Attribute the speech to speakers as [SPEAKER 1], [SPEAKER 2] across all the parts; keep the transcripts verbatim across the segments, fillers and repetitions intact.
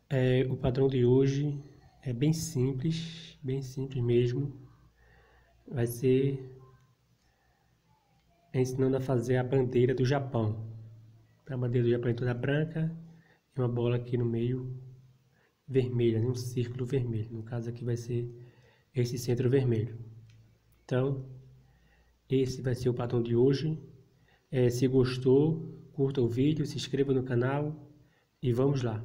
[SPEAKER 1] É, o padrão de hoje é bem simples, bem simples mesmo. Vai ser ensinando a fazer a bandeira do Japão. A bandeira do Japão é toda branca e uma bola aqui no meio vermelha, né? Um círculo vermelho. No caso aqui vai ser esse centro vermelho. Então, esse vai ser o padrão de hoje. É, se gostou, curta o vídeo, se inscreva no canal e vamos lá.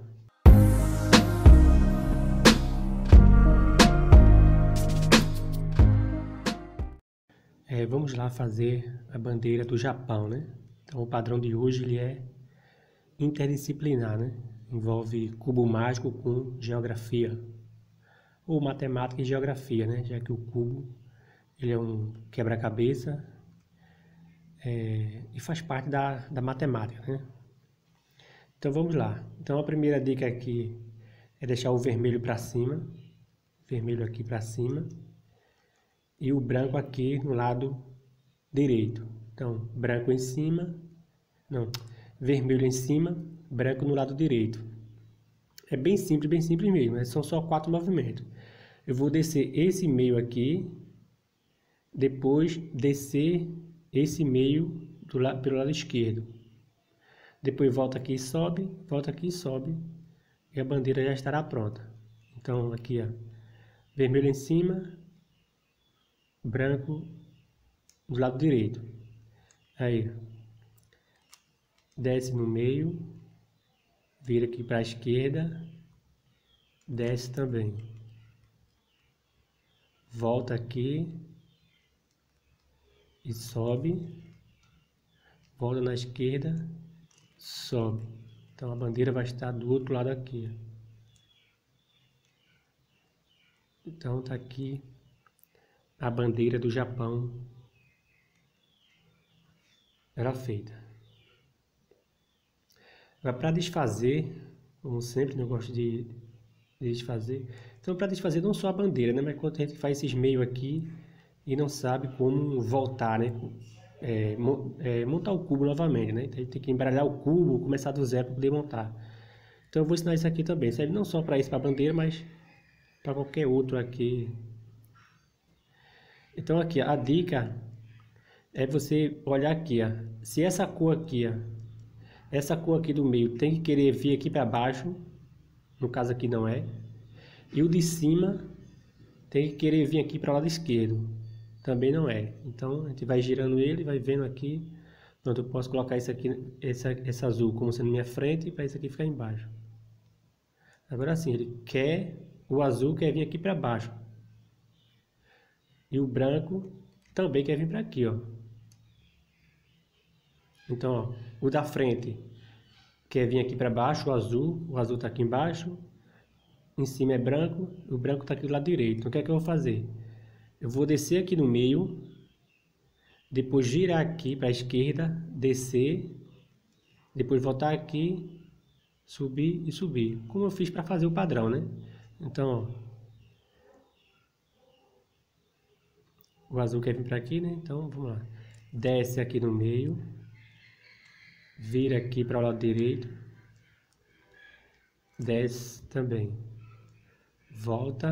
[SPEAKER 1] É, vamos lá fazer a bandeira do Japão, né? Então o padrão de hoje ele é interdisciplinar, né? Envolve cubo mágico com geografia, ou matemática e geografia, né? Já que o cubo ele é um quebra-cabeça é, e faz parte da, da matemática, né? Então vamos lá. Então a primeira dica aqui é deixar o vermelho para cima, vermelho aqui para cima, e o branco aqui no lado direito. Então, branco em cima, não, vermelho em cima, branco no lado direito. É bem simples, bem simples mesmo, né? São só quatro movimentos. Eu vou descer esse meio aqui, depois descer esse meio do lado, pelo lado esquerdo. Depois volta aqui e sobe, volta aqui e sobe, e a bandeira já estará pronta. Então, aqui, ó, vermelho em cima, branco do lado direito. Aí, desce no meio, vira aqui para a esquerda, desce também. Volta aqui e sobe, volta na esquerda, sobe. Então a bandeira vai estar do outro lado aqui. Então tá aqui a bandeira do Japão era feita. Agora, para desfazer, como sempre, eu gosto de, de desfazer. Então, para desfazer não só a bandeira, né? Mas quando a gente faz esses meios aqui e não sabe como voltar, né? É, é, montar o cubo novamente, né? Então, a gente tem que embaralhar o cubo, começar do zero para poder montar. Então, eu vou ensinar isso aqui também. Serve não só para isso, para a bandeira, mas para qualquer outro aqui. Então, aqui, a dica é você olhar aqui, ó. Se essa cor aqui, ó, essa cor aqui do meio tem que querer vir aqui para baixo, no caso aqui não é, e o de cima tem que querer vir aqui para o lado esquerdo, também não é. Então a gente vai girando ele, vai vendo aqui. Pronto, eu posso colocar isso aqui, essa, essa azul como sendo minha frente, para isso aqui ficar embaixo. Agora sim, ele quer, o azul quer vir aqui para baixo, e o branco também quer vir para aqui, ó. Então, ó, o da frente quer vir aqui para baixo, o azul, o azul está aqui embaixo, em cima é branco, o branco está aqui do lado direito. Então, o que é que eu vou fazer? Eu vou descer aqui no meio, depois girar aqui para a esquerda, descer, depois voltar aqui, subir e subir, como eu fiz para fazer o padrão, né? Então, ó, o azul quer vir para aqui, né? Então, vamos lá. Desce aqui no meio, vira aqui para o lado direito, desce também, volta,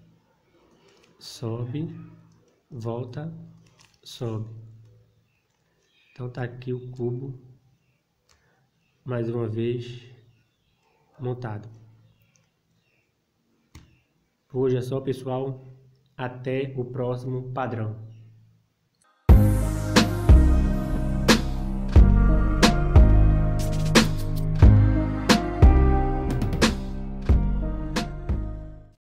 [SPEAKER 1] sobe, volta, sobe. Então tá aqui o cubo, mais uma vez, montado. Por hoje é só, pessoal. Até o próximo padrão.